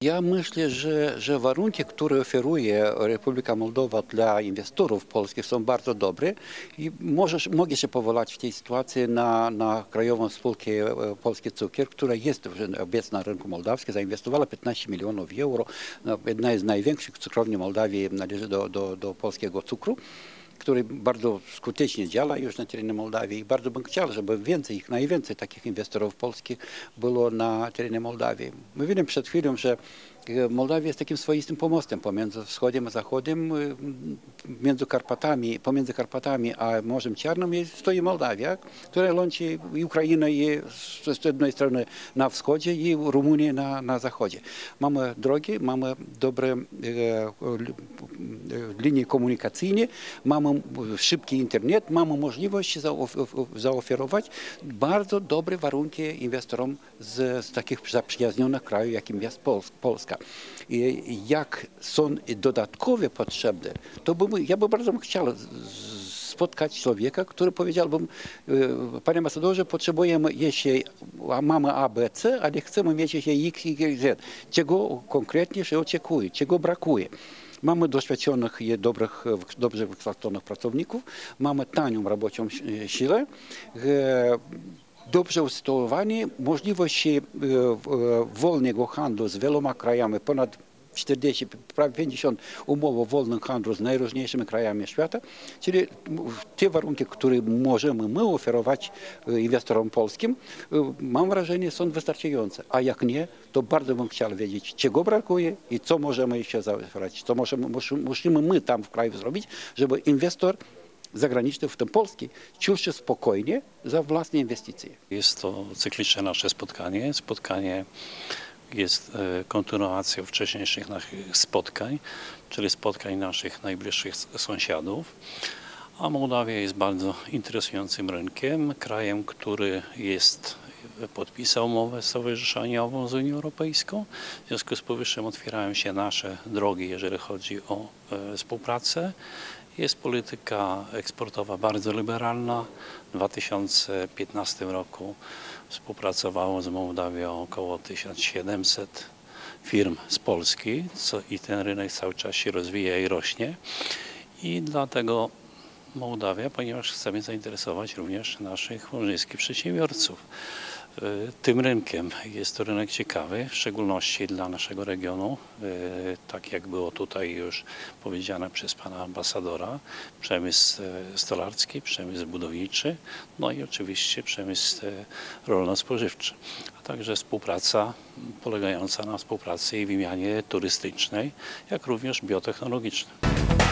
Ja myślę, że warunki, które oferuje Republika Mołdowa dla inwestorów polskich są bardzo dobre i mogę się powołać w tej sytuacji na krajową spółkę Polski Cukier, która jest obecna na rynku mołdawskim, zainwestowała 15 milionów euro. Jedna z największych cukrowni Mołdawii należy do polskiego cukru, który bardzo skutecznie działa już na terenie Mołdawii i bardzo bym chciał, żeby najwięcej takich inwestorów polskich było na terenie Mołdawii. Mówiłem przed chwilą, że Mołdawia jest takim swoistym pomostem pomiędzy wschodem a zachodem, pomiędzy Karpatami a Morzem Czarnym stoi Mołdawia, która łączy i Ukrainę z jednej strony na wschodzie i Rumunię na zachodzie. Mamy drogi, mamy dobre linie komunikacyjne, mamy szybki internet, mamy możliwość zaoferować bardzo dobre warunki inwestorom z takich zaprzyjaźnionych krajów, jakim jest Polska. I jak są dodatkowe potrzeby, to ja bym bardzo chciał spotkać człowieka, który powiedziałby, panie ambasadorze, potrzebujemy mamy A, B, C, ale chcemy mieć jeszcze X, Y, Z. Czego konkretnie się oczekuje, czego brakuje. Mamy doświadczonych i dobrze wykształconych pracowników, mamy tanią roboczą siłę, dobrze usytuowanie, możliwość wolnego handlu z wieloma krajami, ponad 40, prawie 50 umów o wolnym handlu z najróżniejszymi krajami świata, czyli te warunki, które możemy my oferować inwestorom polskim, mam wrażenie, są wystarczające. A jak nie, to bardzo bym chciał wiedzieć, czego brakuje i co możemy jeszcze zaoferować, co musimy my tam w kraju zrobić, żeby inwestor zagraniczny, w tym polski, czuł się spokojnie za własne inwestycje. Jest to cykliczne nasze spotkanie. Spotkanie jest kontynuacją wcześniejszych naszych spotkań, czyli spotkań naszych najbliższych sąsiadów. A Mołdawia jest bardzo interesującym rynkiem, krajem, który podpisał umowę stowarzyszeniową z Unią Europejską. W związku z powyższym otwierają się nasze drogi, jeżeli chodzi o współpracę. Jest polityka eksportowa bardzo liberalna. W 2015 roku współpracowało z Mołdawią około 1700 firm z Polski i ten rynek cały czas się rozwija i rośnie. I dlatego Mołdawia, ponieważ chcemy zainteresować również naszych mołdawskich przedsiębiorców tym rynkiem. Jest to rynek ciekawy, w szczególności dla naszego regionu, tak jak było tutaj już powiedziane przez pana ambasadora, przemysł stolarski, przemysł budowniczy, no i oczywiście przemysł rolno-spożywczy, a także współpraca polegająca na współpracy i wymianie turystycznej, jak również biotechnologicznej.